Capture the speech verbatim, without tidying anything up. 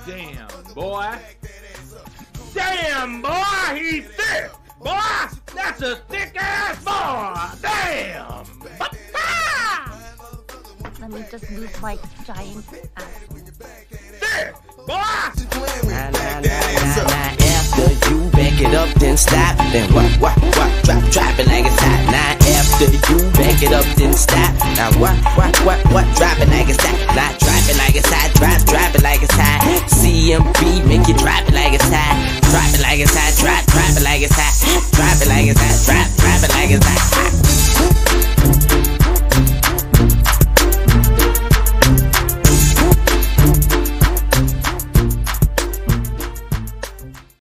Damn, boy. Damn, boy, he's thick. Boy, that's a thick ass boy. Damn. Let me just lose my giant ass. Thick, boy. Nah, nah, nah, nah, nah. After you back it up, then stop. Then what, what, what? Drop, drop it like it's hot. Now after you back it up, then stop. Now what, what, what, what? Drop it like it's hot. Now drop it like it's hot. Drop, drop it like it's hot. C M B make you drop it like it's hot. Drop it like it's hot. Drop, drop it like it's hot. Drop it like it's hot. Drop, drop it like it's hot.